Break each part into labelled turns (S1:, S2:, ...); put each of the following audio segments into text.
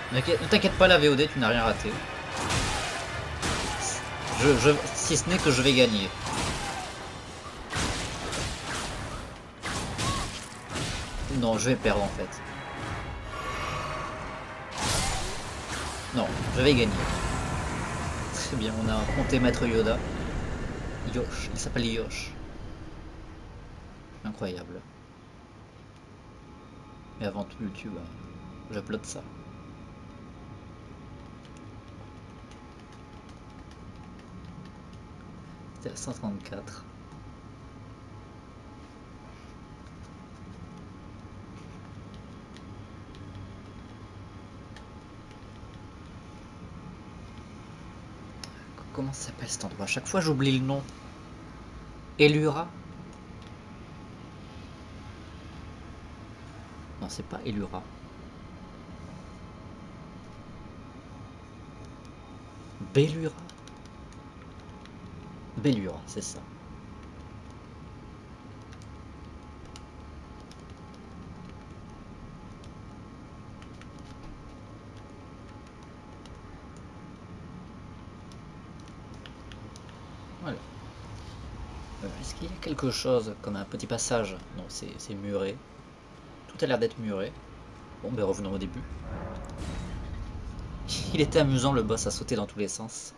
S1: Ne t'inquiète pas, la VOD, tu n'as rien raté. Si ce n'est que je vais gagner. Non, je vais perdre en fait. Non, je vais gagner. Très bien, on a affronté Maître Yoda. Yosh, il s'appelle Yosh. Incroyable. Mais avant tout YouTube, j'upload ça. C'était à 134. Comment ça s'appelle cet endroit? À chaque fois j'oublie le nom. Elura? Non, c'est pas Elura. Bellura? Bellura, c'est ça. Voilà. Est-ce qu'il y a quelque chose comme un petit passage? Non, c'est muré. Tout a l'air d'être muré. Bon, ben revenons au début. Il était amusant le boss à sauter dans tous les sens.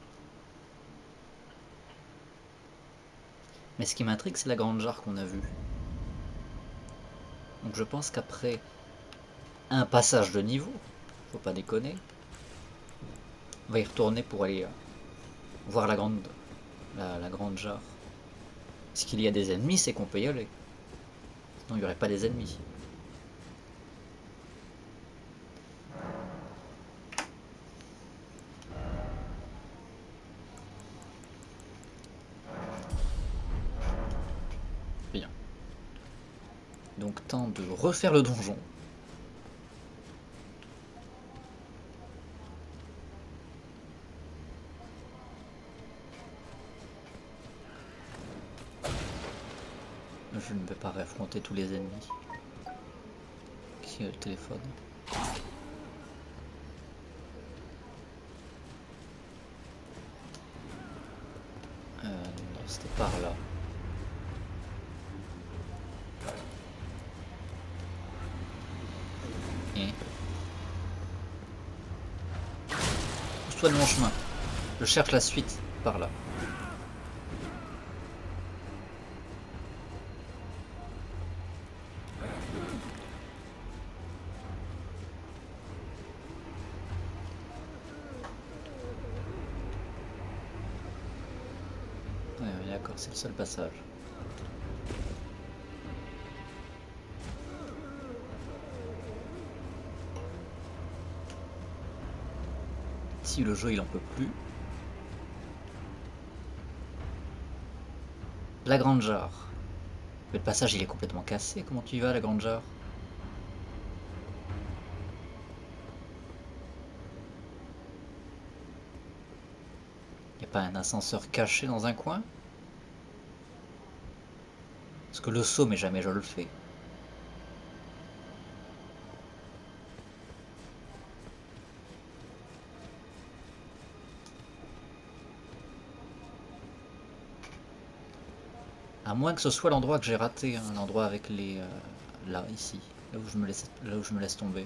S1: Mais ce qui m'intrigue, c'est la grande jarre qu'on a vue. Donc je pense qu'après un passage de niveau, faut pas déconner, on va y retourner pour aller voir la grande jarre. Est-ce qu'il y a des ennemis? C'est qu'on peut y aller. Sinon il n'y aurait pas des ennemis. Bien. Donc temps de refaire le donjon. Je ne vais pas réaffronter tous les ennemis. Qui a le téléphone? Non, c'était par là. Et pousse-toi de mon chemin. Je cherche la suite par là. Ouais, d'accord, c'est le seul passage. Si le jeu il en peut plus. La grande jarre. Mais le passage il est complètement cassé. Comment tu y vas, la grande jarre? Y a pas un ascenseur caché dans un coin? Parce que le saut, mais jamais je le fais. À moins que ce soit l'endroit que j'ai raté, hein, l'endroit avec les... là, ici, là où je me laisse tomber.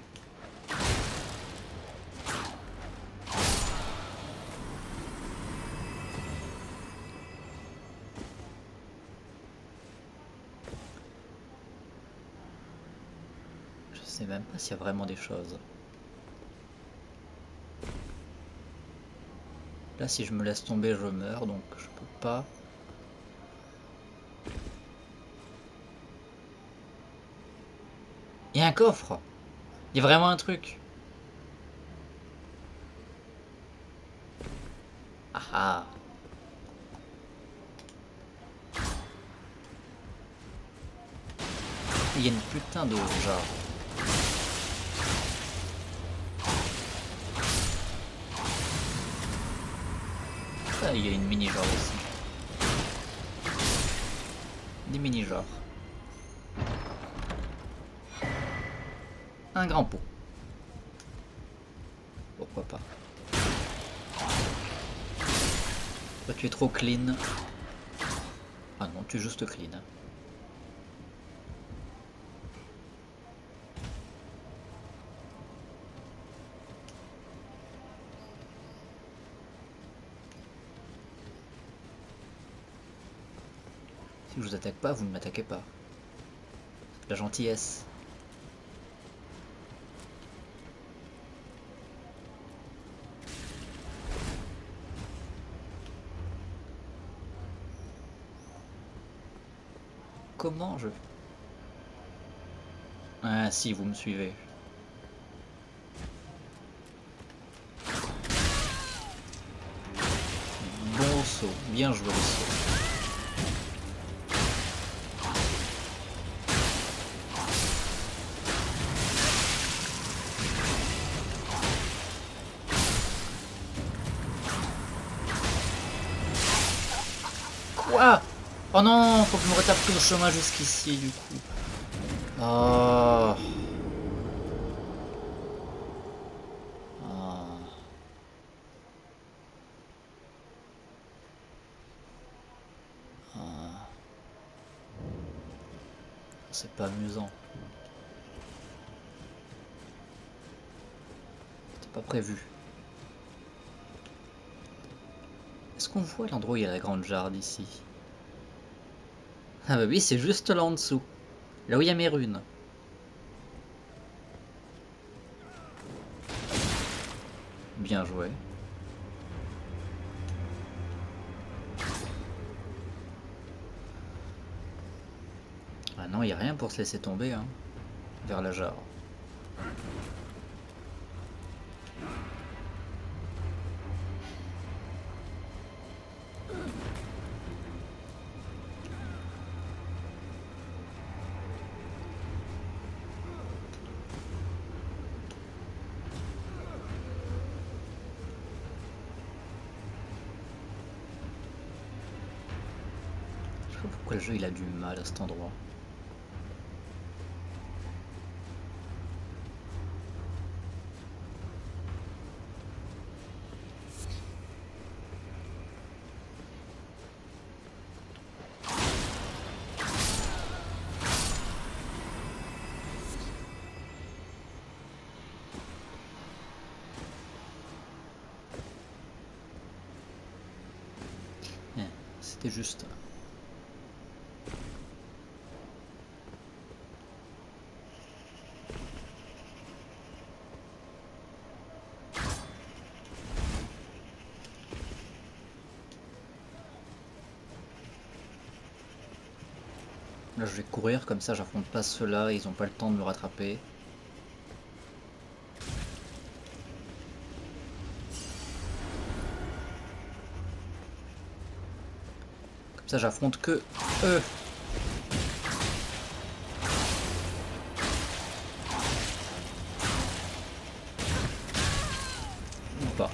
S1: Je sais même pas s'il y a vraiment des choses. Là, si je me laisse tomber, je meurs, donc je peux pas. Il y a un coffre! Il y a vraiment un truc! Ah ah! Il y a une putain de genre. Ah, il y a une mini-genre aussi. Des mini-genres. Un grand pot. pourquoi pas. Toi, tu es trop clean. Ah non, tu es juste clean. Si je vous attaque pas, vous ne m'attaquez pas. La gentillesse. Comment je... Ah si, vous me suivez. Bon saut, bien joué le saut. Quoi? Oh non, faut que je me retape tout le chemin jusqu'ici du coup. Oh. Oh. Oh. C'est pas amusant. C'était pas prévu. Est-ce qu'on voit l'endroit où il y a la grande jarre d'ici? Ah bah oui, c'est juste là en dessous. Là où il y a mes runes. Bien joué. Ah non, il n'y a rien pour se laisser tomber, hein. Vers la jarre. Je sais pas pourquoi le jeu il a du mal à cet endroit. C'était juste. Là je vais courir, comme ça j'affronte pas ceux-là, ils ont pas le temps de me rattraper. Comme ça j'affronte que eux. Ou pas.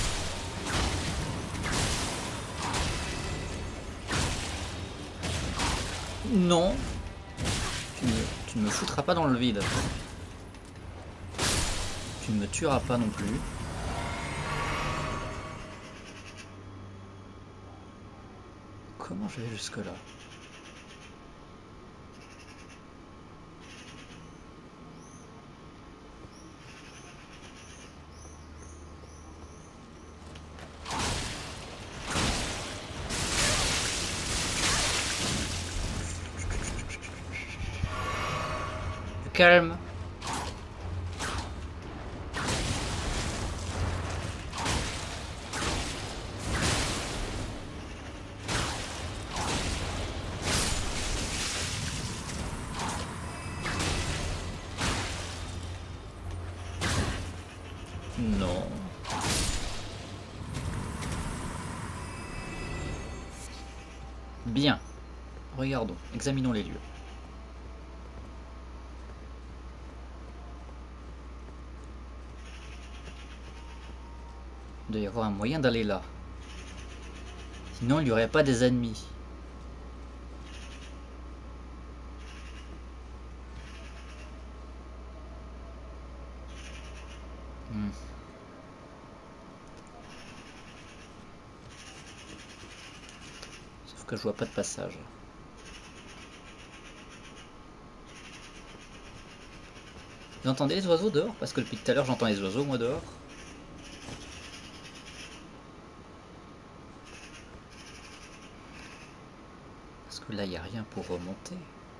S1: Non. Tu ne me foutras pas dans le vide. Tu ne me tueras pas non plus. Comment je vais jusque là? Calme. Non. Bien. Regardons, examinons les lieux. Il doit y avoir un moyen d'aller là. Sinon, il n'y aurait pas des ennemis. Sauf que je vois pas de passage. Vous entendez les oiseaux dehors? Parce que depuis tout à l'heure j'entends les oiseaux moi dehors. Parce que là il n'y a rien pour remonter.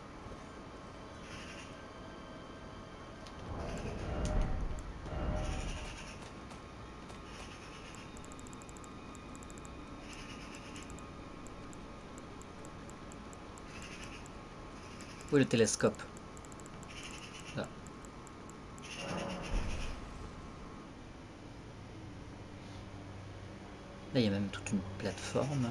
S1: Où est le télescope? Là. Là il y a même toute une plateforme.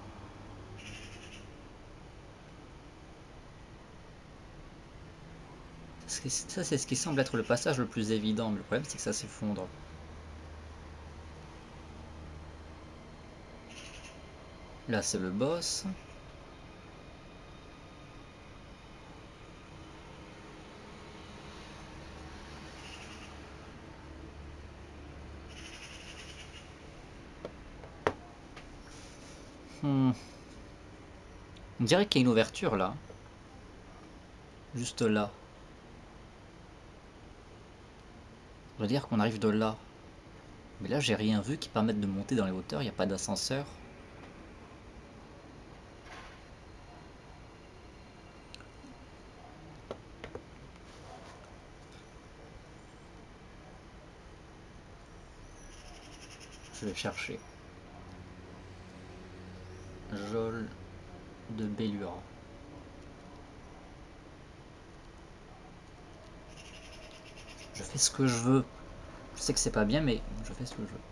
S1: Ça c'est ce qui semble être le passage le plus évident, mais le problème c'est que ça s'effondre. Là c'est le boss. On dirait qu'il y a une ouverture là. Juste là. Ça veut dire qu'on arrive de là. Mais là j'ai rien vu qui permette de monter dans les hauteurs, il n'y a pas d'ascenseur. Je vais chercher. Jol de Bellura. Je fais ce que je veux. Je sais que c'est pas bien, mais je fais ce que je veux.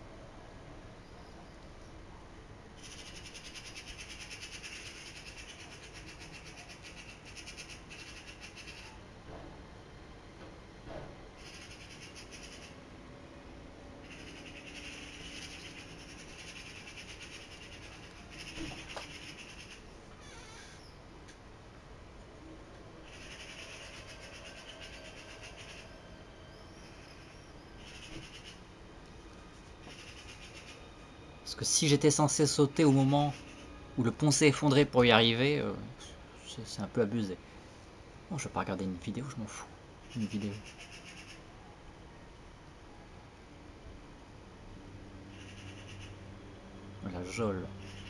S1: Parce que si j'étais censé sauter au moment où le pont s'est effondré pour y arriver, c'est un peu abusé. Bon, je vais pas regarder une vidéo, je m'en fous. Une vidéo. La Jol.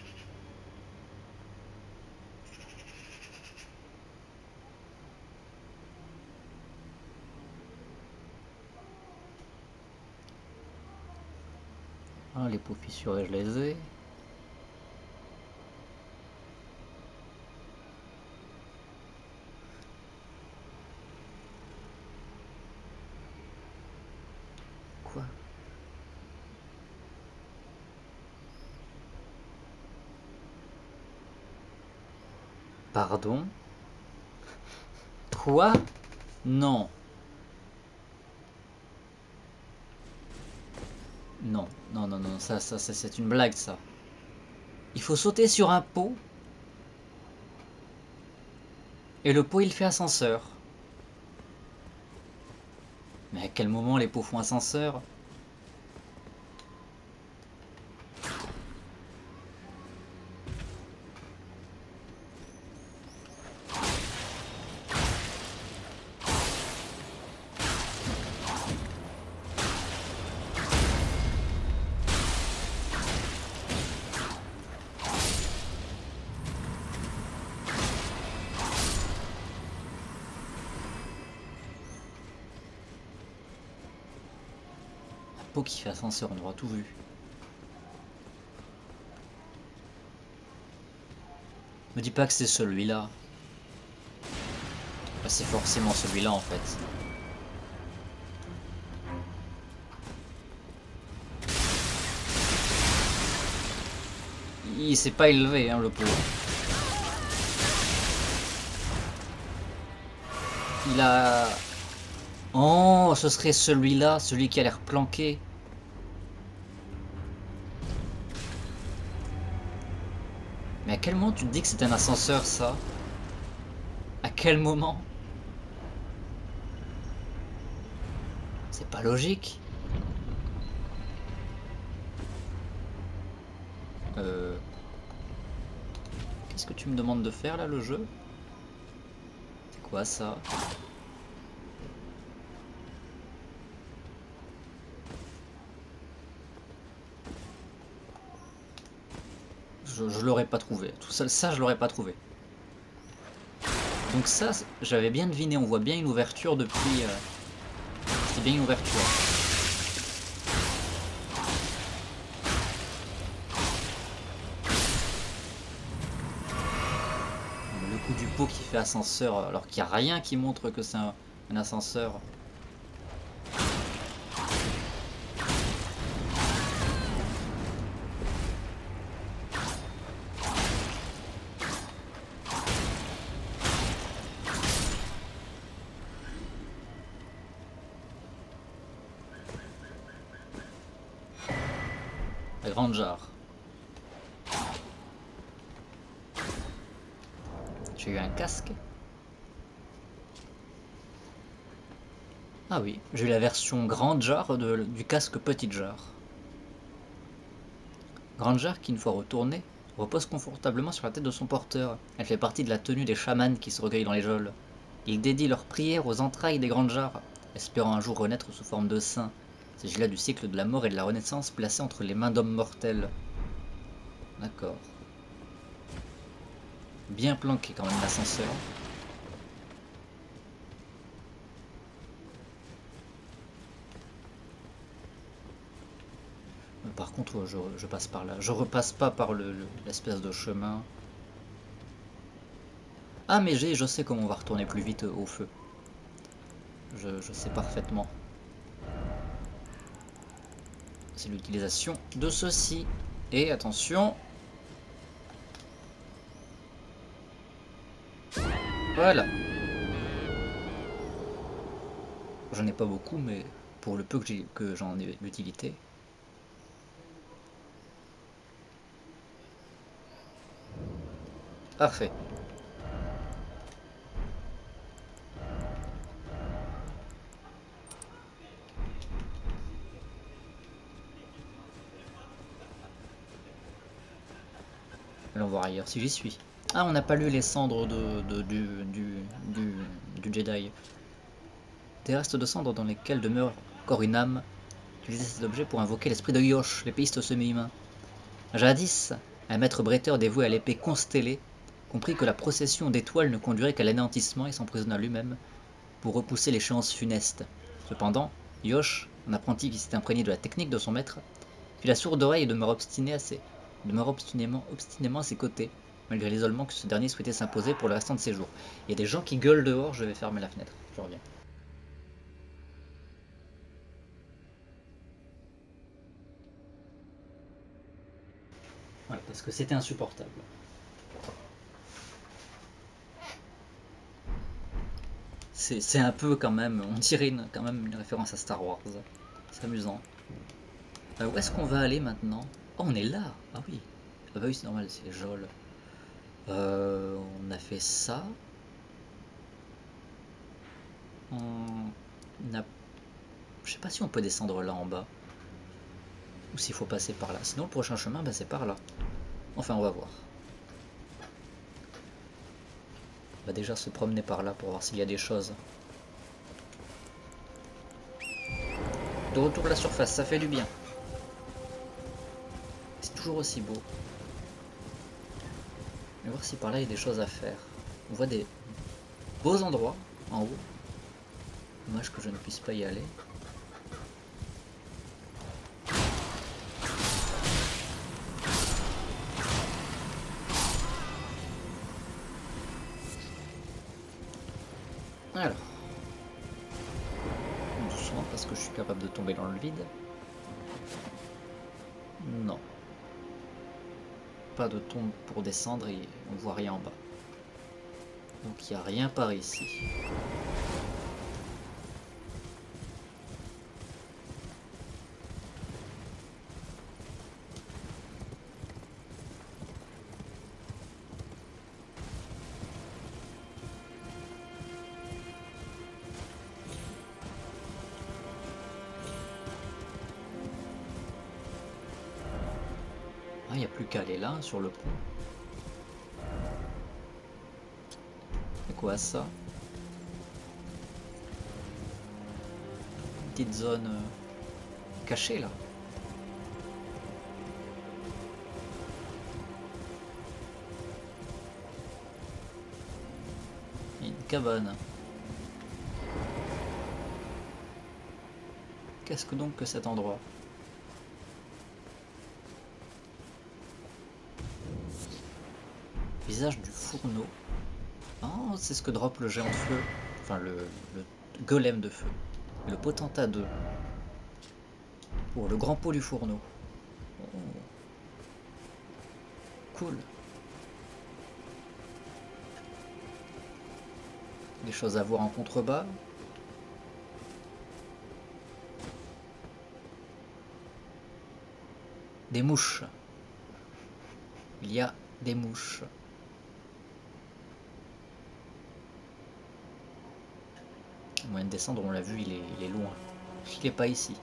S1: Ah, les pots fissurés, je les ai. Quoi? Pardon? Quoi? Non. Non, non, non, non, ça c'est une blague, ça. Il faut sauter sur un pot. Et le pot, il fait ascenseur. Mais à quel moment les pots font ascenseur? Un pot qui fait ascenseur, on aura tout vu. Me dis pas que c'est celui-là. Bah, c'est forcément celui-là en fait. Il s'est pas élevé, hein, le pot. Il a... Oh, ce serait celui-là, celui qui a l'air planqué. Mais à quel moment tu te dis que c'est un ascenseur, ça? À quel moment? C'est pas logique. Qu'est-ce que tu me demandes de faire là, le jeu? C'est quoi ça? Je l'aurais pas trouvé. Tout ça je l'aurais pas trouvé. Donc ça, j'avais bien deviné. On voit bien une ouverture depuis... c'est bien une ouverture. Le coup du pot qui fait ascenseur, alors qu'il n'y a rien qui montre que c'est un ascenseur. La grande jarre. J'ai eu un casque. Ah oui, j'ai eu la version grande jarre du casque petite jarre. Grande jarre qui, une fois retournée, repose confortablement sur la tête de son porteur. Elle fait partie de la tenue des chamans qui se recueillent dans les geôles. Ils dédient leurs prières aux entrailles des grandes jarres, espérant un jour renaître sous forme de saints. Il s'agit là du cycle de la mort et de la renaissance placé entre les mains d'hommes mortels. D'accord. Bien planqué quand même l'ascenseur. Par contre, je passe par là. Je repasse pas par l'espèce de chemin. Ah, mais je sais comment on va retourner plus vite au feu. Je sais parfaitement. C'est l'utilisation de ceci. Et attention. Voilà. J'en ai pas beaucoup, mais pour le peu que j'en ai d'utilité. Parfait. Allons voir ailleurs si j'y suis. Ah, on n'a pas lu les cendres du Jedi. Des restes de cendres dans lesquels demeure encore une âme. Utilisez cet objet pour invoquer l'esprit de Yosh, l'épéiste semi-humain. Jadis, un maître bretteur dévoué à l'épée constellée comprit que la procession d'étoiles ne conduirait qu'à l'anéantissement et s'emprisonna lui-même pour repousser l'échéance funeste. Cependant, Yosh, un apprenti qui s'est imprégné de la technique de son maître, fit la sourde oreille et demeura obstinément à ses côtés, malgré l'isolement que ce dernier souhaitait s'imposer pour le restant de ses jours. Il y a des gens qui gueulent dehors, je vais fermer la fenêtre, je reviens. Voilà, parce que c'était insupportable. C'est un peu quand même, on dirait quand même une référence à Star Wars. C'est amusant. Où est-ce qu'on va aller maintenant? Oh, on est là! Ah oui. Ah bah oui, c'est normal, c'est Jol. On a fait ça. On a... Je sais pas si on peut descendre là en bas. Ou s'il faut passer par là. Sinon, le prochain chemin, bah, c'est par là. Enfin, on va voir. On va déjà se promener par là pour voir s'il y a des choses. De retour à la surface, ça fait du bien. C'est toujours aussi beau. On va voir si par là il y a des choses à faire. On voit des beaux endroits en haut. Dommage que je ne puisse pas y aller. Alors. Doucement parce que je suis capable de tomber dans le vide. Non. Pas de tombe pour descendre et on voit rien en bas. Donc il n'y a rien par ici. Ah, il n'y a plus qu'à aller là, sur le pont. quoi ça? Une petite zone cachée là. Une cabane. Qu'est-ce que donc que cet endroit? Visage du fourneau. Oh, c'est ce que drop le géant de feu. Enfin, le golem de feu. Le potentat 2. Pour le grand pot du fourneau. Oh. Cool. Des choses à voir en contrebas. Des mouches. Il y a des mouches. Le moyen de descendre, on l'a vu, il est loin. Il n'est pas ici.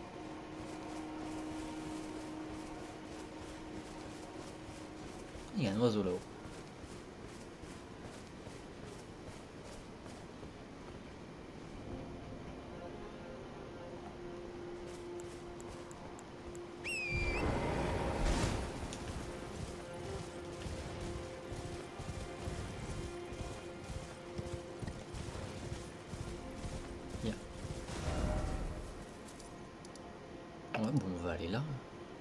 S1: Il y a un oiseau là-haut. Ouais, bon, on va aller là.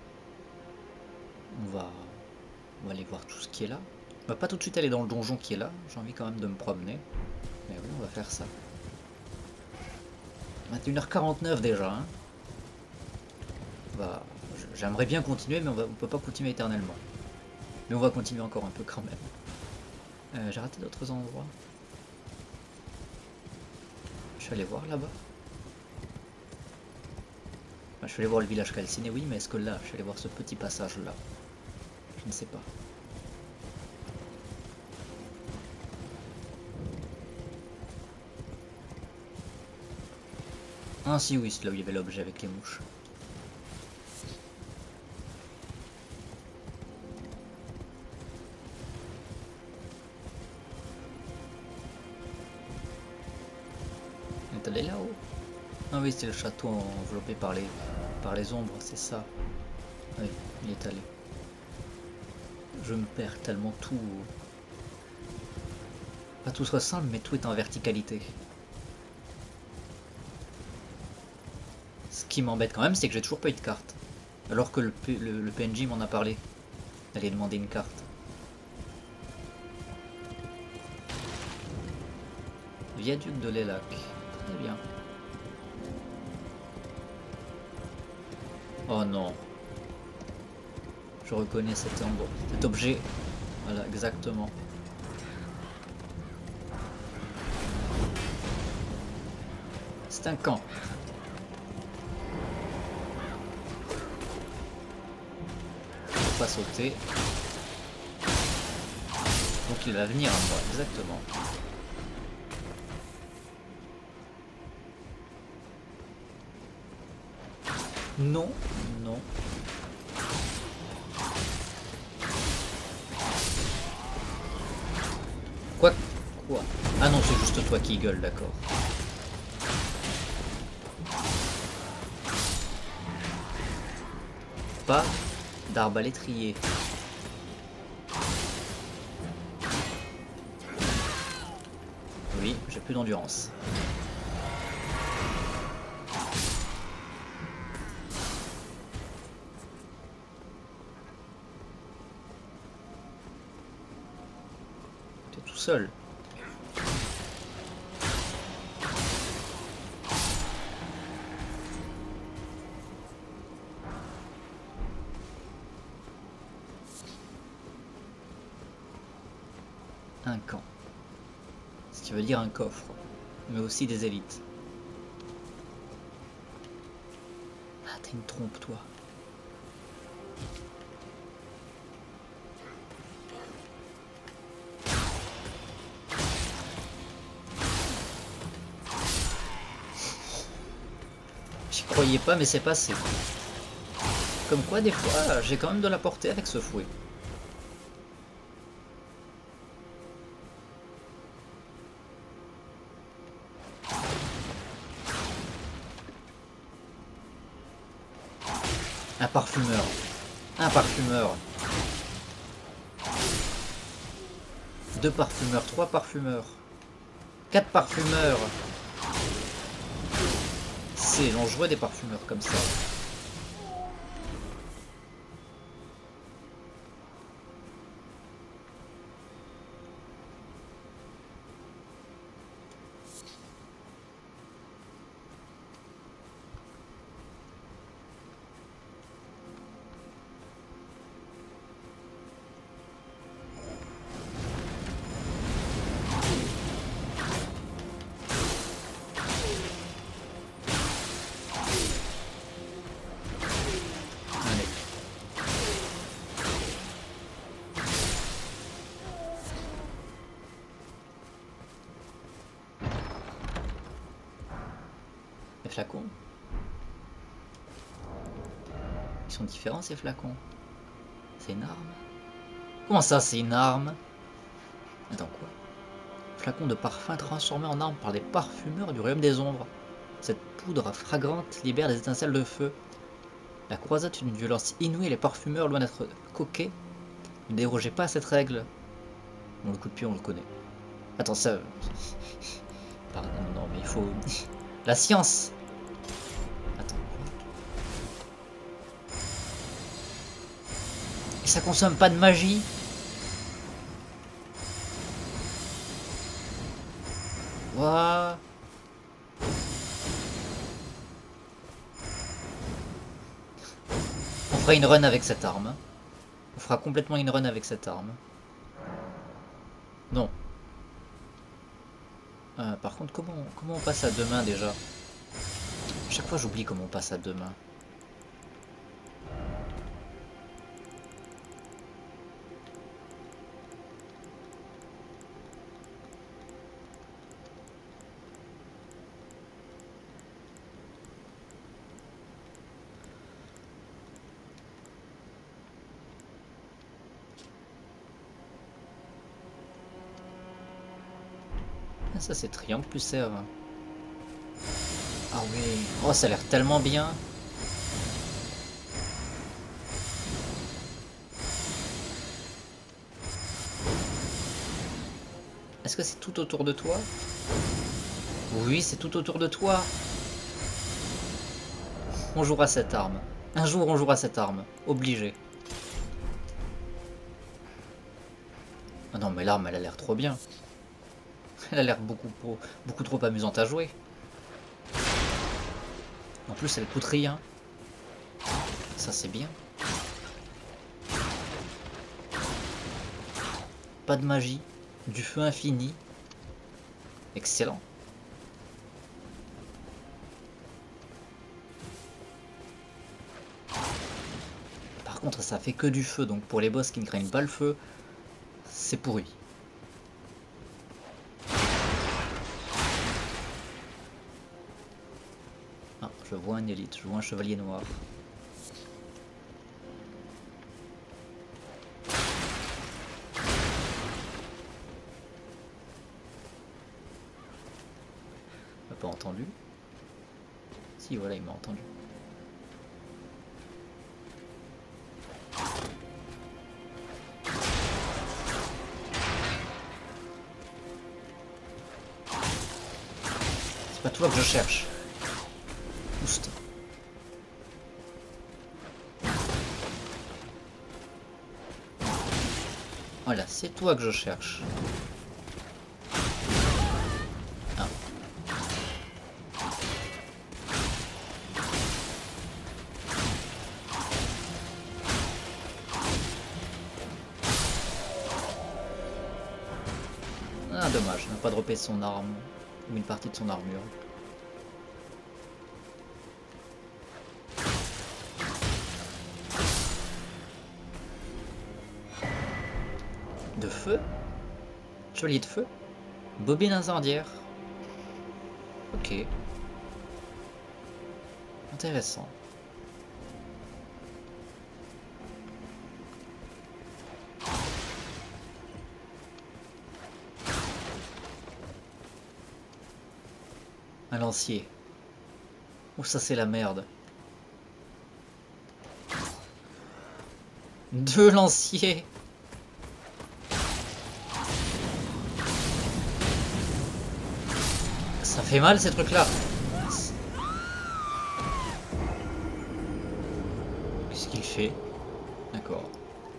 S1: On va aller voir tout ce qui est là. On va pas tout de suite aller dans le donjon qui est là. J'ai envie quand même de me promener. Mais oui, on va faire ça. 21h49 déjà. Hein. J'aimerais bien continuer, mais on peut pas continuer éternellement. Mais on va continuer encore un peu quand même. J'ai raté d'autres endroits. Je suis allé voir là-bas. Je suis allé voir le village calciné, oui, mais est-ce que là, je suis allé voir ce petit passage-là? Je ne sais pas. Ah si, oui, c'est là où il y avait l'objet avec les mouches. On est allé là-haut. Ah oui, c'était le château enveloppé par les ombres, c'est ça. Oui, il est allé. Je me perds tellement tout. Pas tout se ressemble, mais tout est en verticalité. Ce qui m'embête quand même, c'est que j'ai toujours pas eu de carte. Alors que le PNJ m'en a parlé. D'aller demander une carte. Viaduc de l'Elac. Très bien. Oh non. Je reconnais cet objet. Voilà, exactement. C'est un camp. Faut pas sauter. Donc il va venir à moi, exactement. Non, non. Quoi? Ah non, c'est juste toi qui gueule, d'accord. Pas d'arbalétrier. Oui, j'ai plus d'endurance. T'es tout seul. Un camp. Ce qui veut dire un coffre, mais aussi des élites. Ah, t'es une trompe, toi. J'y croyais pas, mais c'est passé. Comme quoi, des fois, j'ai quand même de la portée avec ce fouet. Un parfumeur. Un parfumeur. 2 parfumeurs, 3 parfumeurs. 4 parfumeurs. C'est dangereux des parfumeurs comme ça. Allez. Les flacons. Ils sont différents ces flacons. C'est une arme. Comment ça c'est une arme? Attends quoi? Flacon de parfum transformé en arme par les parfumeurs du royaume des ombres. Cette poudre fragrante libère des étincelles de feu. La croisade est une violence inouïe et les parfumeurs, loin d'être coquets, ne dérogeaient pas à cette règle. Bon, le coup de pied, on le connaît. Attends, ça... Pardon, non, mais il faut... La science. Attends. Et ça consomme pas de magie? Ouah. On fera une run avec cette arme. On fera complètement une run avec cette arme. Non. Par contre, comment on passe à 2 mains déjà? Chaque fois j'oublie comment on passe à 2 mains. Ah, ça c'est triangle plus serve. Ah oui. Oh, ça a l'air tellement bien. Est-ce que c'est tout autour de toi? Oui, c'est tout autour de toi. On jouera cette arme. Un jour, on jouera cette arme. Obligé. Ah non, mais l'arme, elle a l'air trop bien. Elle a l'air beaucoup trop amusante à jouer. En plus, elle coûte rien. Ça, c'est bien. Pas de magie. Du feu infini. Excellent. Par contre, ça fait que du feu. Donc pour les boss qui ne craignent pas le feu, c'est pourri. Ah, je vois un élite. Je vois un chevalier noir. Pas entendu. Si, voilà, il m'a entendu. C'est pas toi que je cherche. Oust. Voilà, c'est toi que je cherche. Ah. Ah, dommage, il n'a pas droppé son arme ou une partie de son armure. De feu? Chevalier de feu? Bobine incendiaire. Ok. Intéressant. Un lancier. Oh, ça c'est la merde. 2 lanciers. Ça fait mal ces trucs là. Qu'est-ce qu'il fait? D'accord.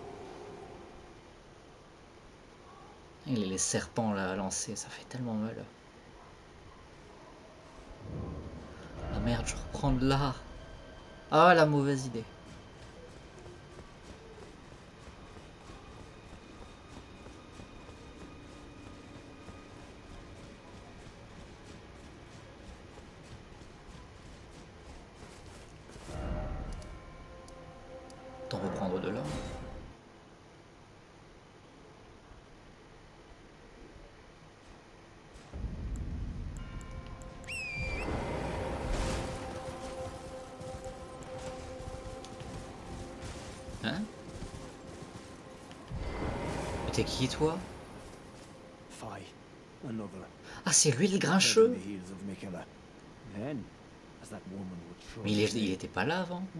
S1: Les serpents là à lancer, ça fait tellement mal. Ah merde, je reprends de là. Ah la mauvaise idée. T'en reprendre de là. Hein? Mais t'es qui toi? Ah c'est lui le grincheux? Mais il était pas là avant.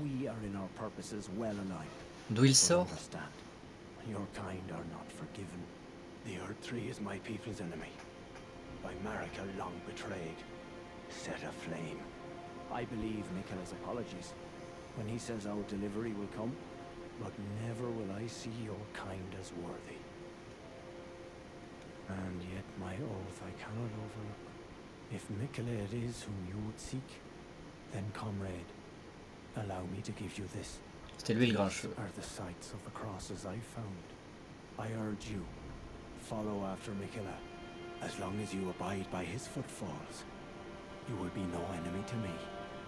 S1: D'où il sort?
S2: Your kind are not forgiven. The Earth Tree is my people's enemy. By Marika long betrayed. Set aflame. I believe Miquella's apologies when he says our delivery will come, but never will I see your kind as worthy. And yet my oath I cannot overlook. If Miquella it is whom you would seek, then comrade, allow me to give you this.
S1: C'était lui le grincheux.
S2: Are the sites of the crosses I found. I urge you, follow after Miquella. As long as you abide by his footfalls, you will be no enemy to me.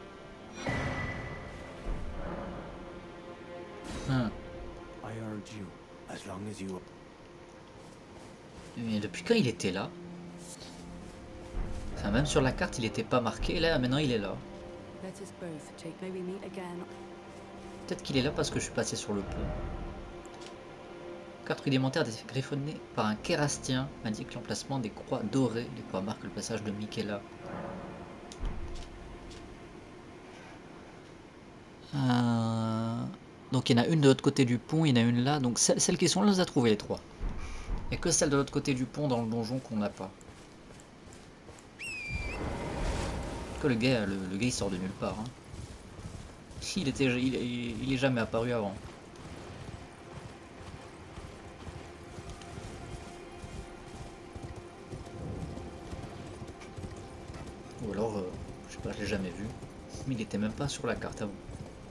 S2: I urge you, as long as you.
S1: Mais depuis quand il était là? Enfin, même sur la carte, il était pas marqué. Là, maintenant, il est là. Peut-être qu'il est là parce que je suis passé sur le pont. Carte rudimentaire griffonnée par un kérastien indique l'emplacement des croix dorées. Les croix marquent le passage de Miquella. Donc il y en a une de l'autre côté du pont, il y en a une là. Donc celles qui sont là, on les a trouvées les 3. Il n'y a que celle de l'autre côté du pont dans le donjon qu'on n'a pas. Que le gars il sort de nulle part. Hein. Il est jamais apparu avant. Ou alors, je sais pas, je l'ai jamais vu. Mais il était même pas sur la carte avant.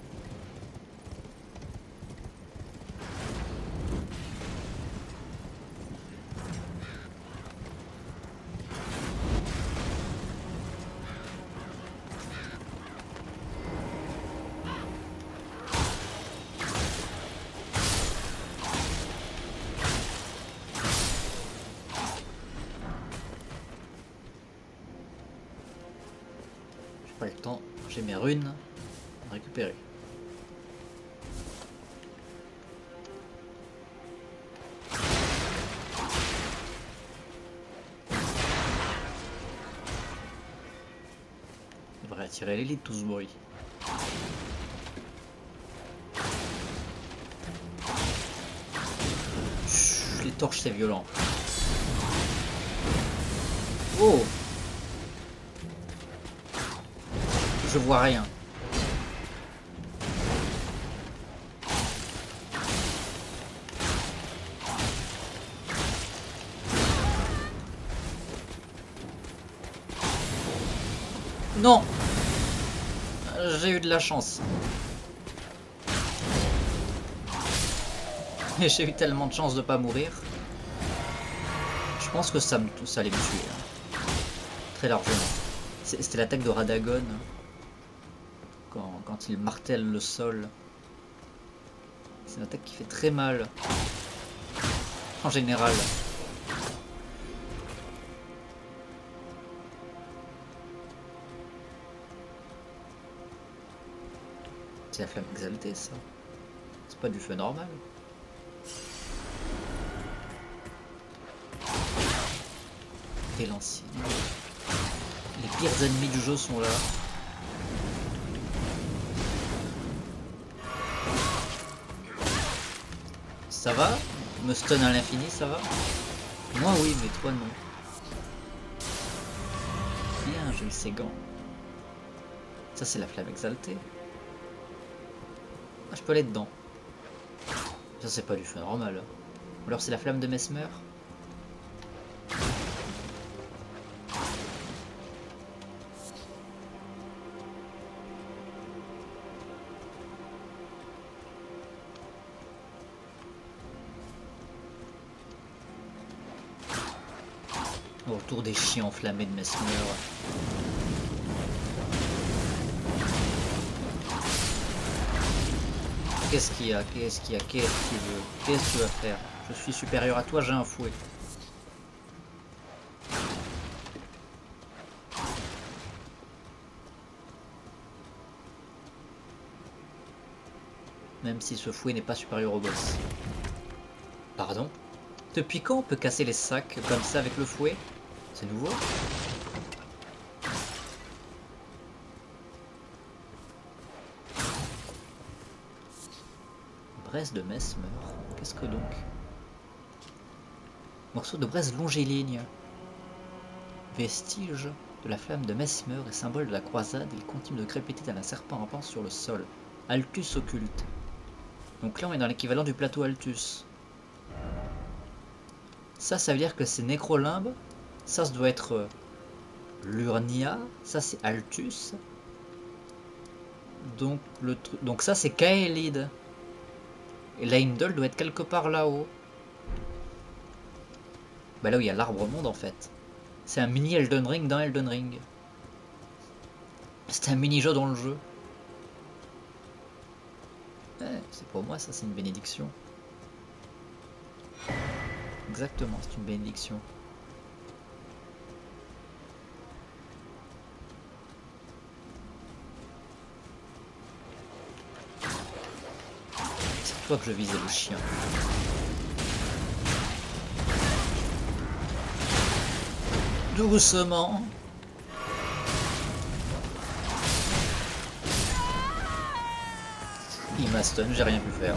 S1: Pas le temps, j'ai mes runes à récupérer. On devrait attirer l'élite tout ce bruit. Chut, les torches c'est violent. Oh! Je vois rien. Non! J'ai eu de la chance. Mais j'ai eu tellement de chance de pas mourir. Je pense que ça allait me tuer. Hein. Très largement. C'était l'attaque de Radagon. Quand il martèle le sol. C'est une attaque qui fait très mal. En général. C'est la flamme exaltée ça. C'est pas du feu normal. Et l'ancien. Les pires ennemis du jeu sont là. Ça va? Me stun à l'infini, ça va? Moi oui, mais toi non. Bien, j'ai eu ces gants. Ça c'est la flamme exaltée. Ah, je peux aller dedans. Ça c'est pas du feu normal. Ou alors c'est la flamme de Mesmer. Autour des chiens enflammés de Mesmer. Qu'est-ce qu'il y a? Qu'est-ce qu'il y a? Qu'est-ce que tu veux? Qu'est-ce que tu vas faire? Je suis supérieur à toi, j'ai un fouet. Même si ce fouet n'est pas supérieur au boss. Pardon? Depuis quand on peut casser les sacs comme ça avec le fouet? C'est nouveau? Braise de Mesmer. Qu'est-ce que donc? Morceau de braise longiligne. Vestige de la flamme de Mesmer et symbole de la croisade, il continue de crépiter tel un serpent rampant sur le sol. Altus occulte. Donc là on est dans l'équivalent du plateau Altus. Ça veut dire que c'est Nécrolimbe. Ça doit être Lurnia. Ça c'est Altus. Donc ça c'est Kaelid. Et Leindel doit être quelque part là-haut. Bah là où il y a l'arbre monde en fait. C'est un mini Elden Ring dans Elden Ring. C'est un mini-jeu dans le jeu. Ouais, c'est pour moi ça, c'est une bénédiction. Exactement, c'est une bénédiction. C'est toi que je visais, le chien. Doucement. Il m'a stun, j'ai rien pu faire.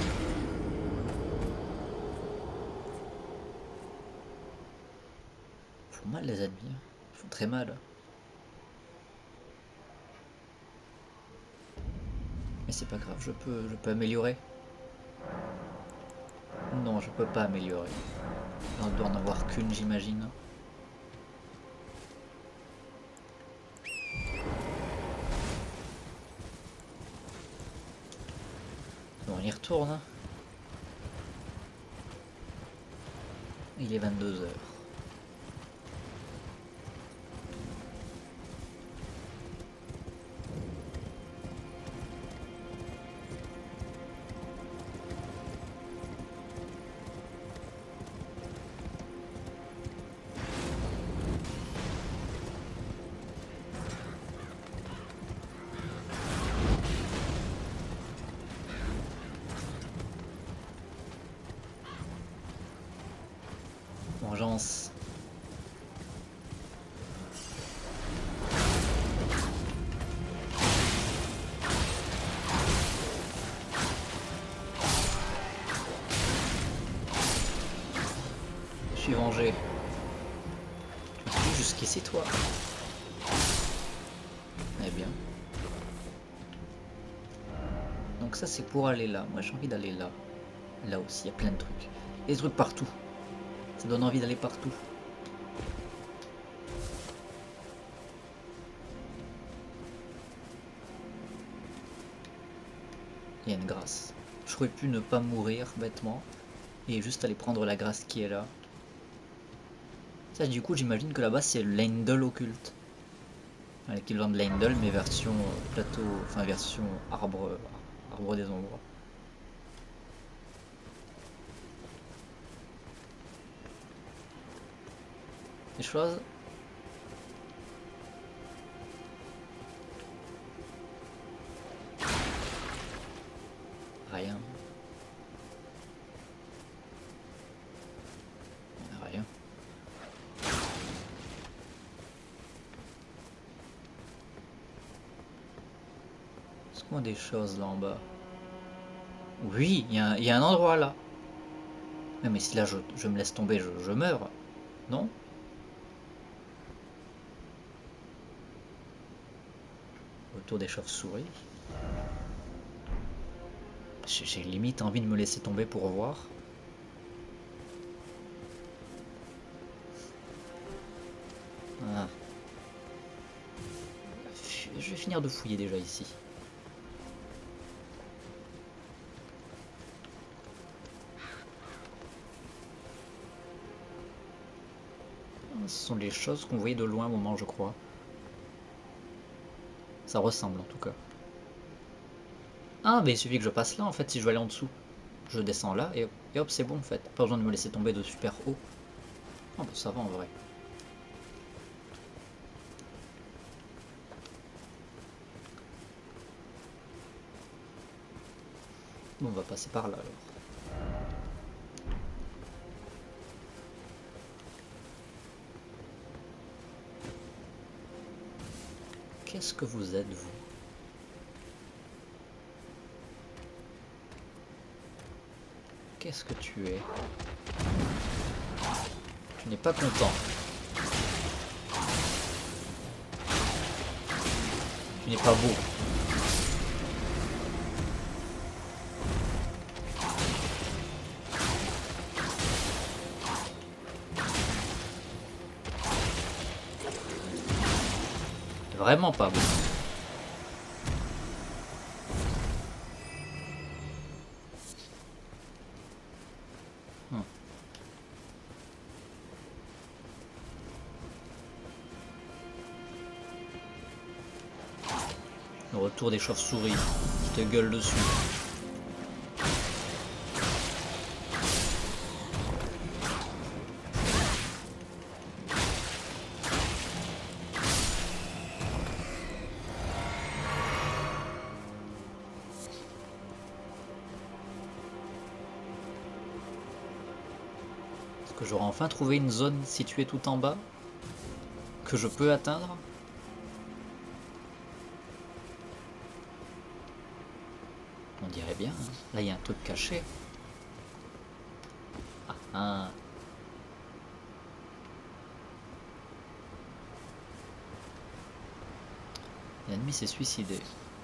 S1: Ils font mal les ennemis, ils font très mal. Mais c'est pas grave, je peux améliorer. Non, je peux pas améliorer. On doit en avoir qu'une, j'imagine. Bon, on y retourne. Il est 22 h. Vengeance. Je suis vengé. Tu es jusqu'ici, toi. Eh bien. Donc ça, c'est pour aller là. Moi, j'ai envie d'aller là. Là aussi, il y a plein de trucs. Il y a des trucs partout. Ça donne envie d'aller partout. Il y a une grâce. J'aurais pu ne pas mourir bêtement et juste aller prendre la grâce qui est là. Ça, du coup, j'imagine que là-bas c'est Leindel occulte. L'équivalent de Leindel, mais version plateau, enfin version arbre des ombres. Des choses. Rien. Rien. Est-ce qu'on a des choses là en bas? Oui, il y a un endroit là. Mais si là je me laisse tomber, je meurs. Non? Autour des chauves-souris. J'ai limite envie de me laisser tomber pour voir. Ah. Je vais finir de fouiller déjà ici. Ce sont les choses qu'on voyait de loin au moment, je crois. Ça ressemble en tout cas. Ah, mais il suffit que je passe là en fait si je veux aller en dessous. Je descends là et hop, c'est bon en fait. Pas besoin de me laisser tomber de super haut. Oh, bah, ça va en vrai. Bon, on va passer par là alors. Qu'est-ce que vous êtes, vous? Qu'est-ce que tu es? Tu n'es pas content. Tu n'es pas beau. Vraiment pas beau. Le retour des chauves-souris. Je te gueule dessus. Est-ce que j'aurai enfin trouvé une zone située tout en bas que je peux atteindre? On dirait bien. Hein. Là, il y a un truc caché. Ah, ah. L'ennemi s'est suicidé.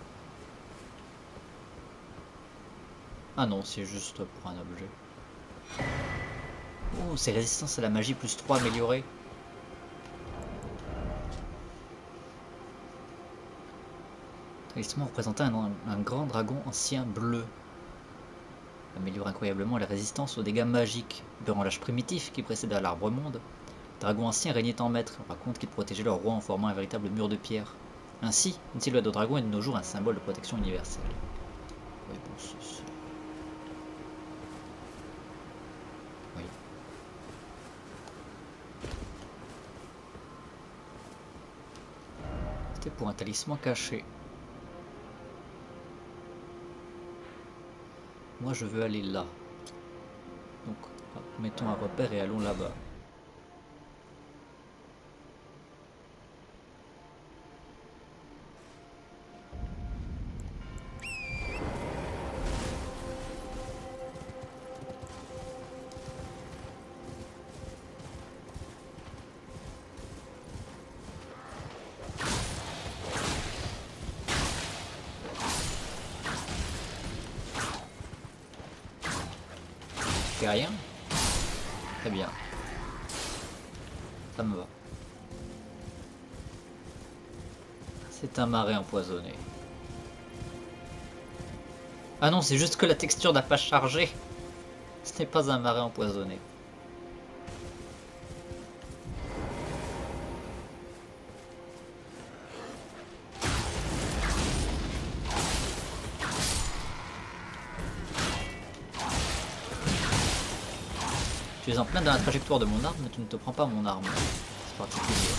S1: Ah non, c'est juste pour un objet. Oh, c'est résistance à la magie plus 3 améliorée. Talisman représentait un grand dragon ancien bleu. Améliore incroyablement la résistance aux dégâts magiques. Durant l'âge primitif qui précéda l'arbre monde, les dragons anciens régnaient en maître. On raconte qu'ils protégeaient leur roi en formant un véritable mur de pierre. Ainsi, une silhouette de dragon est de nos jours un symbole de protection universelle. Oui, bon, oui. C'était pour un talisman caché. Moi, je veux aller là. Donc, mettons un repère et allons là-bas. C'est rien? Très bien. Ça me va. C'est un marais empoisonné. Ah non, c'est juste que la texture n'a pas chargé. Ce n'est pas un marais empoisonné. Tu es en plein dans la trajectoire de mon arme, mais tu ne te prends pas mon arme. C'est particulier.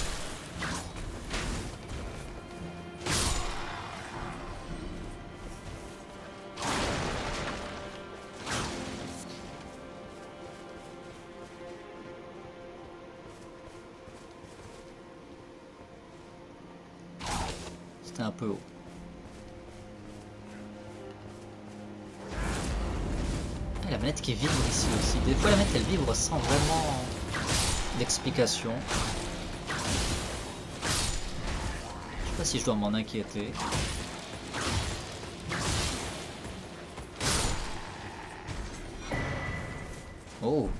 S1: C'était un peu haut. manette qui vibre ici aussi. Des fois la manette elle vibre sans vraiment d'explication. Je sais pas si je dois m'en inquiéter. Oh.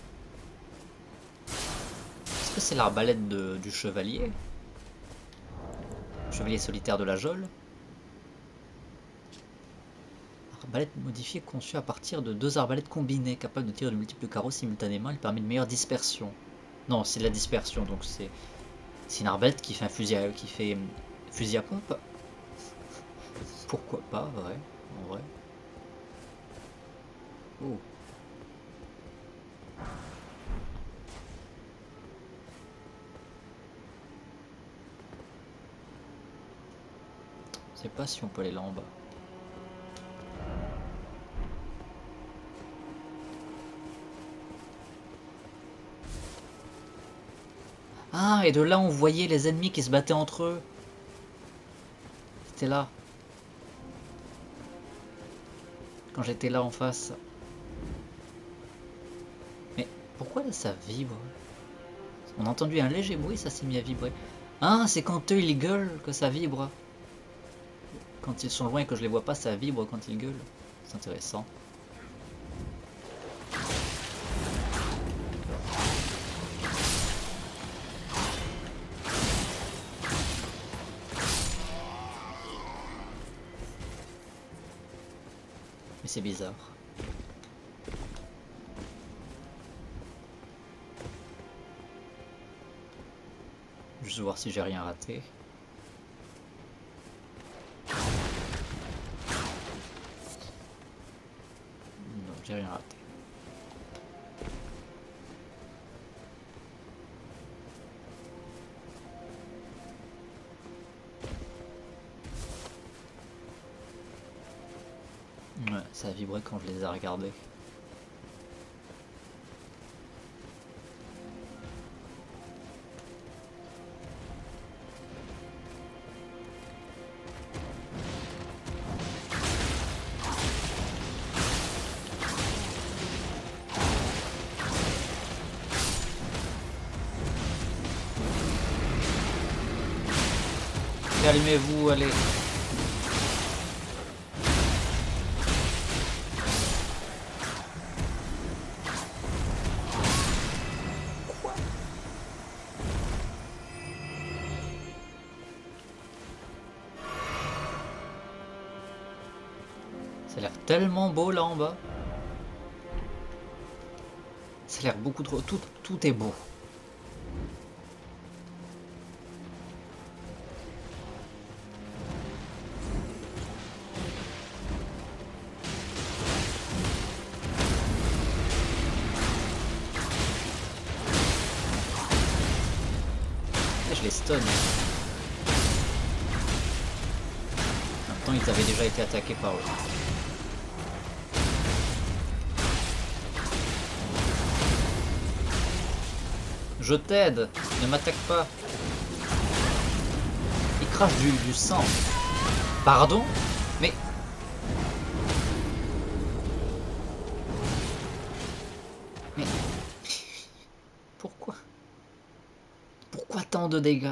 S1: Est-ce que c'est l'arbalète du chevalier? Chevalier solitaire de la geôle. Arbalète modifiée conçue à partir de 2 arbalètes combinées, capable de tirer de multiples carreaux simultanément. Elle permet une meilleure dispersion. Non, c'est de la dispersion, donc c'est une arbalète qui fait un fusil à pompe. Pourquoi pas, vrai, en vrai. Oh. Je sais pas si on peut aller là en bas. Ah, et de là on voyait les ennemis qui se battaient entre eux. C'était là. Quand j'étais là en face. Mais pourquoi là ça vibre? On a entendu un léger bruit, ça s'est mis à vibrer. Ah, c'est quand eux ils gueulent que ça vibre. Quand ils sont loin et que je les vois pas, ça vibre quand ils gueulent. C'est intéressant. Mais c'est bizarre. Juste voir si j'ai rien raté. Non, j'ai rien raté. Ouais, ça a vibré quand je les ai regardés. Calmez-vous, allez. Quoi? Ça a l'air tellement beau là en bas. Ça a l'air beaucoup trop... Tout est beau. Je les stun. En même temps, ils avaient déjà été attaqués par eux. Je t'aide, ne m'attaque pas. Il crache du sang. Pardon? Mais... Mais... Pourquoi? Pourquoi tant de dégâts?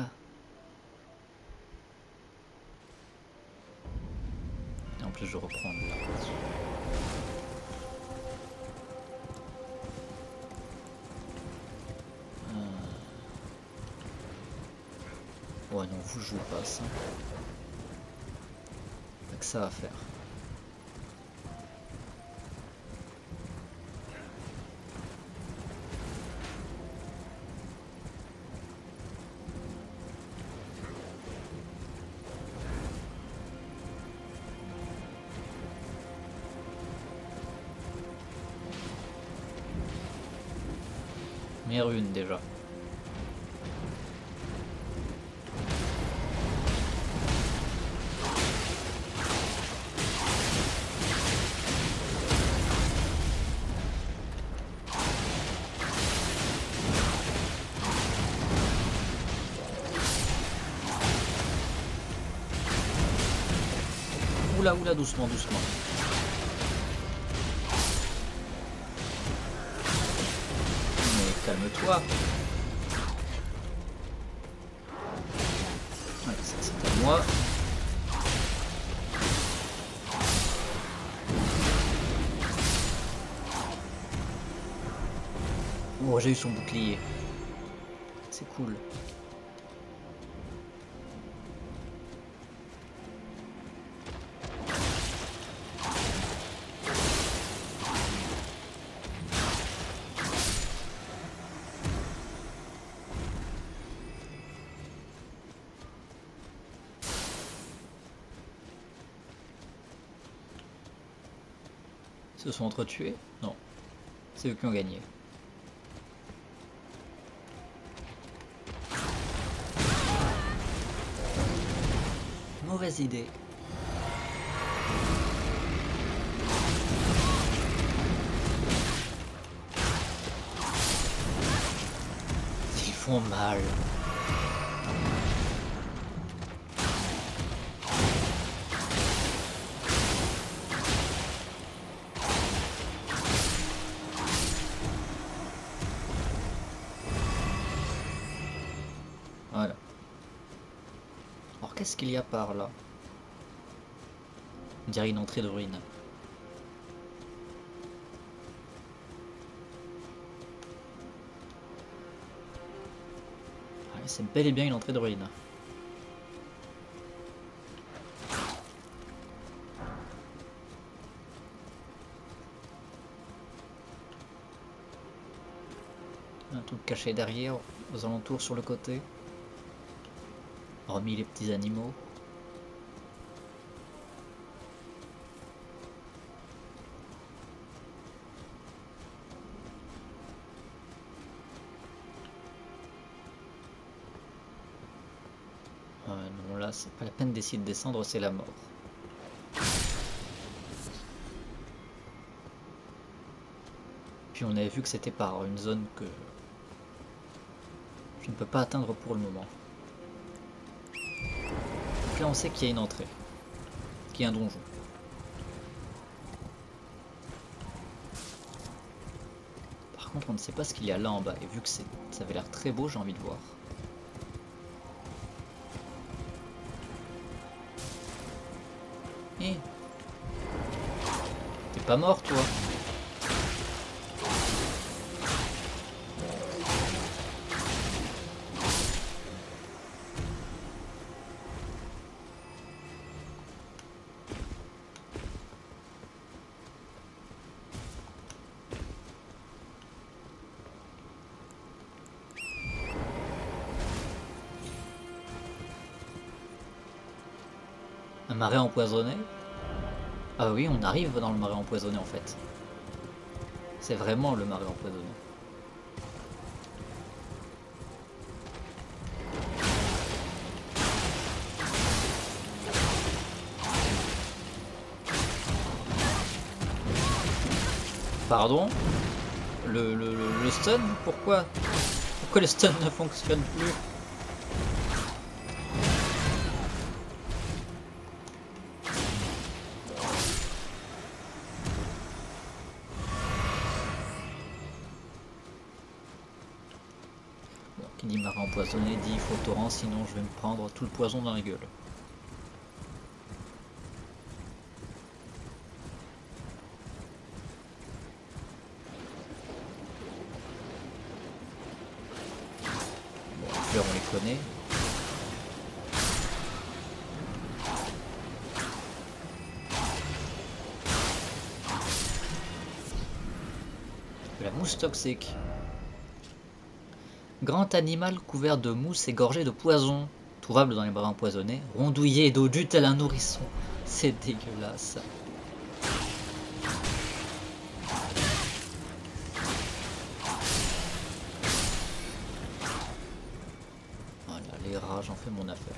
S1: Et en plus je reprends de là. Ouais non, vous je passe. Pas que ça à faire. Mais une déjà. Oula, oula, doucement, doucement. Quoi? Voilà, ça c'est à moi. Oh, j'ai eu son bouclier. C'est cool. Ils se sont entretués? Non. C'est eux qui ont gagné. Mauvaise idée. Ils font mal. Voilà. Alors qu'est-ce qu'il y a par là? On dirait une entrée de ruine. Ouais, c'est bel et bien une entrée de ruine. Un truc caché derrière, aux alentours sur le côté. Hormis les petits animaux. Non, là, c'est pas la peine d'essayer de descendre, c'est la mort. Puis on avait vu que c'était par une zone que je ne peux pas atteindre pour le moment. Donc là, on sait qu'il y a une entrée, qu'il y a un donjon. Par contre, on ne sait pas ce qu'il y a là en bas, et vu que ça avait l'air très beau, j'ai envie de voir. Hé, t'es pas mort, toi? Un marais empoisonné? Ah oui, on arrive dans le marais empoisonné en fait. C'est vraiment le marais empoisonné. Pardon? Le stun? Pourquoi? Pourquoi le stun ne fonctionne plus? Bon, qui dit marais empoisonné dit il faut torrent, sinon je vais me prendre tout le poison dans la gueule. Bon, les fleurs on les connaît. La mousse toxique. Grand animal couvert de mousse et gorgé de poison. Trouvable dans les marais empoisonnés. Rondouillé et dodu tel un nourrisson. C'est dégueulasse. Voilà, les rats, j'en fais mon affaire.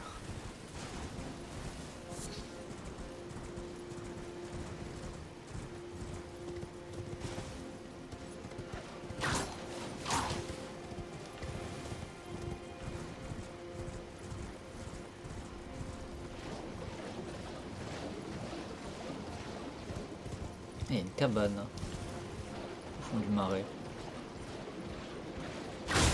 S1: Et une cabane au fond du marais.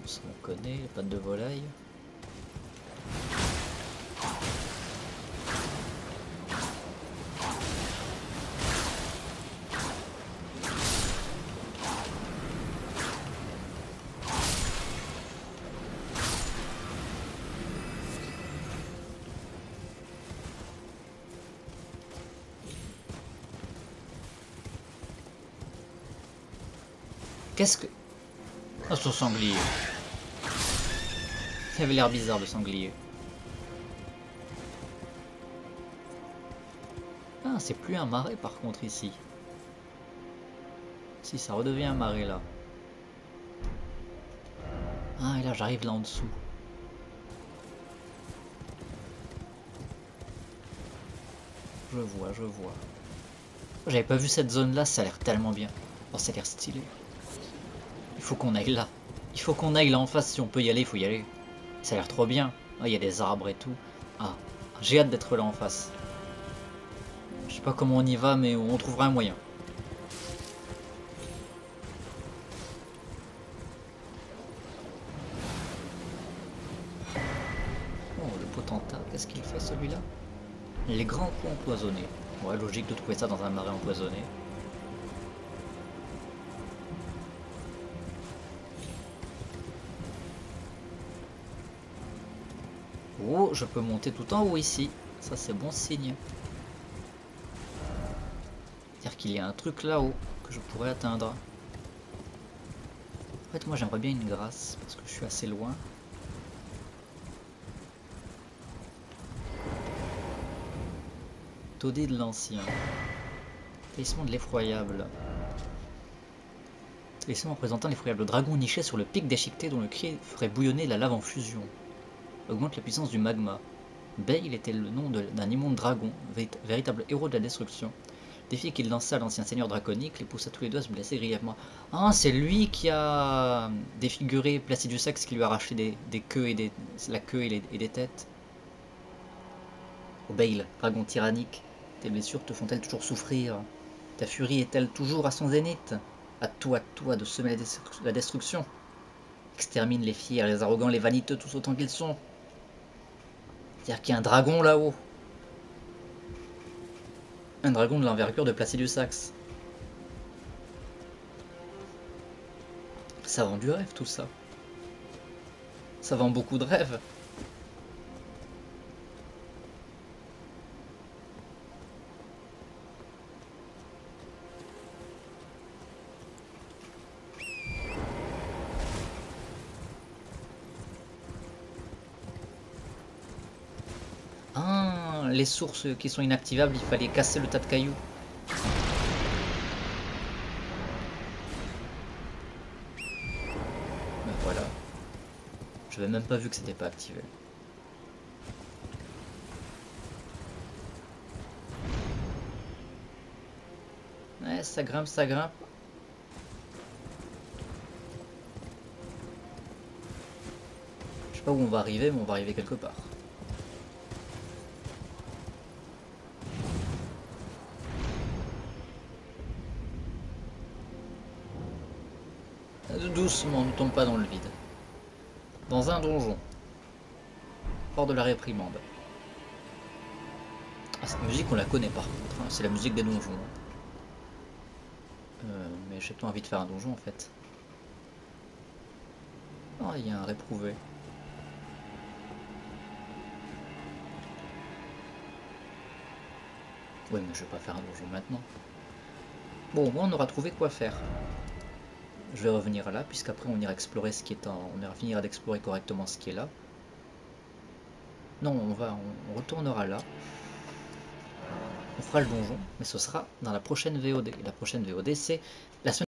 S1: Ça on connaît, les pattes de volaille. Qu'est-ce que... Ah, ce sanglier. Il avait l'air bizarre, le sanglier. Ah, c'est plus un marais par contre ici. Si, ça redevient un marais là. Ah, et là j'arrive là en dessous. Je vois, je vois. J'avais pas vu cette zone là, ça a l'air tellement bien. Oh, ça a l'air stylé. Il faut qu'on aille là. Il faut qu'on aille là en face, si on peut y aller, il faut y aller. Ça a l'air trop bien. Ah, il y a des arbres et tout. Ah, j'ai hâte d'être là en face. Je sais pas comment on y va, mais on trouvera un moyen. Oh, le potentat, qu'est-ce qu'il fait celui-là? Les grands coups empoisonnés. Ouais, logique de trouver ça dans un marais empoisonné. Oh, je peux monter tout en haut ici. Ça, c'est bon signe. C'est-à-dire qu'il y a un truc là-haut que je pourrais atteindre. En fait, moi, j'aimerais bien une grâce parce que je suis assez loin. Taudé de l'ancien. Talisman de l'effroyable. Talisman représentant l'effroyable dragon niché sur le pic d'Échiqueté dont le cri ferait bouillonner la lave en fusion. Augmente la puissance du magma. Bale était le nom d'un immonde dragon, véritable héros de la destruction. Défi qu'il lança à l'ancien seigneur draconique les poussa tous les deux à se blesser grièvement. Ah, c'est lui qui a défiguré Placidusax, qui lui a arraché des queues et la queue et des têtes. Oh Bale, dragon tyrannique, tes blessures te font-elles toujours souffrir? Ta furie est-elle toujours à son zénith? À toi de semer la destruction. Extermine les fiers, les arrogants, les vaniteux, tous autant qu'ils sont. C'est-à-dire qu'il y a un dragon là-haut. Un dragon de l'envergure de Placidusax. Ça vend du rêve tout ça. Ça vend beaucoup de rêves. Ah, les sources qui sont inactivables, il fallait casser le tas de cailloux. Ben voilà. Je n'avais même pas vu que c'était pas activé. Ouais, ça grimpe, ça grimpe. Je sais pas où on va arriver, mais on va arriver quelque part. Doucement, ne tombe pas dans le vide. Dans un donjon. Fort de la réprimande. Ah, cette musique, on la connaît par contre. Hein. C'est la musique des donjons. Mais j'ai pas envie de faire un donjon en fait. Oh, il y a un réprouvé. Oui, mais je vais pas faire un donjon maintenant. Bon, moi on aura trouvé quoi faire. Je vais revenir là, puisqu'après on ira explorer ce qui est en... On ira finir d'explorer correctement ce qui est là. Non, on retournera là. On fera le donjon, mais ce sera dans la prochaine VOD. La prochaine VOD, c'est la semaine